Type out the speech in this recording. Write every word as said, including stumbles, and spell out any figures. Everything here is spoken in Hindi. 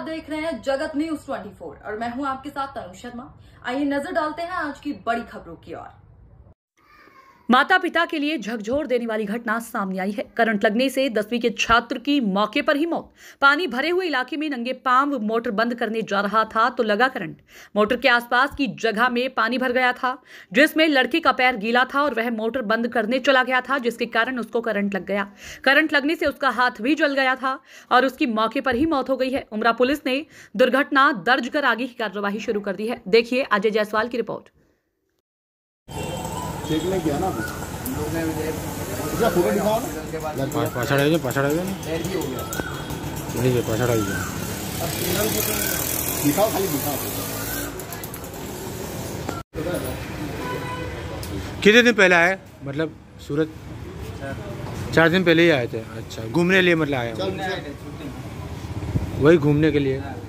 देख रहे हैं जगत न्यूज चौबीस और मैं हूं आपके साथ तनु शर्मा। आइए नजर डालते हैं आज की बड़ी खबरों की ओर। माता पिता के लिए झकझोर देने वाली घटना सामने आई है। करंट लगने से दसवीं के छात्र की मौके पर ही मौत। पानी भरे हुए इलाके में नंगे पांव मोटर बंद करने जा रहा था तो लगा करंट। मोटर के आसपास की जगह में पानी भर गया था, जिसमें लड़के का पैर गीला था और वह मोटर बंद करने चला गया था, जिसके कारण उसको करंट लग गया। करंट लगने से उसका हाथ भी जल गया था और उसकी मौके पर ही मौत हो गई है। उमरा पुलिस ने दुर्घटना दर्ज कर आगे की कार्यवाही शुरू कर दी है। देखिए अजय जायसवाल की रिपोर्ट। देखने किया ना पूरा पूरा दिखाओ ना पाछड़ आइए पाछड़ आइए ना नहीं है पाछड़ आइए दिखाओ खाली दिखाओ। कितने दिन पहले आए? मतलब सूरत चार दिन पहले ही आए थे। अच्छा, घूमने के लिए मतलब आए? वही घूमने के लिए।